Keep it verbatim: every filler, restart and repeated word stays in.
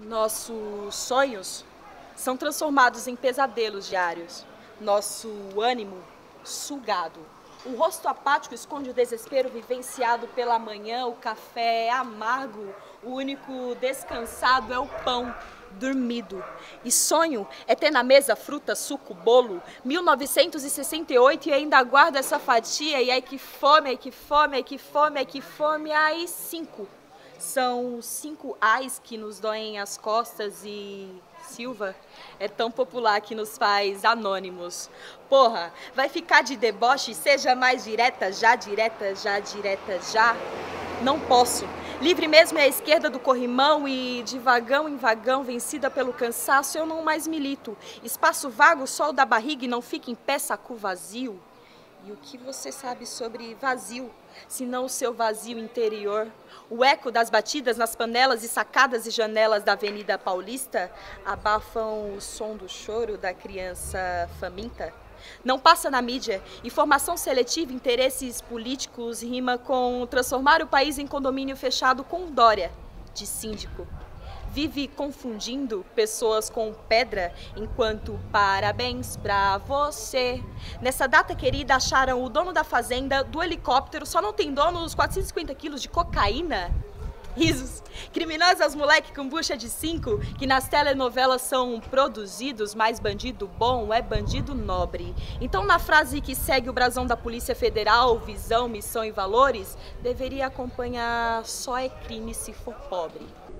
Nossos sonhos são transformados em pesadelos diários. Nosso ânimo sugado. O rosto apático esconde o desespero vivenciado pela manhã, o café é amargo, o único descansado é o pão dormido. E sonho é ter na mesa fruta, suco, bolo, mil novecentos e sessenta e oito e ainda guardo essa fatia e ai que fome, ai que fome, ai que fome, ai que fome, ai cinco. São cinco ais que nos doem as costas e Silva é tão popular que nos faz anônimos. Porra, vai ficar de deboche, seja mais direta, já direta, já direta, já. Não posso. Livre mesmo é a esquerda do corrimão e de vagão em vagão, vencida pelo cansaço, eu não mais milito. Espaço vago, sol da barriga e não fica em pé, saco vazio. E o que você sabe sobre vazio, se não o seu vazio interior? O eco das batidas nas panelas e sacadas e janelas da Avenida Paulista abafam o som do choro da criança faminta? Não passa na mídia. Informação seletiva, interesses políticos rima com transformar o país em condomínio fechado com Dória, de síndico. Vive confundindo pessoas com pedra, enquanto parabéns pra você. Nessa data querida acharam o dono da fazenda, do helicóptero, só não tem dono os quatrocentos e cinquenta quilos de cocaína? Risos. Criminosos moleque com bucha de cinco, que nas telenovelas são produzidos, mas bandido bom é bandido nobre. Então na frase que segue o brasão da Polícia Federal, visão, missão e valores, deveria acompanhar só é crime se for pobre.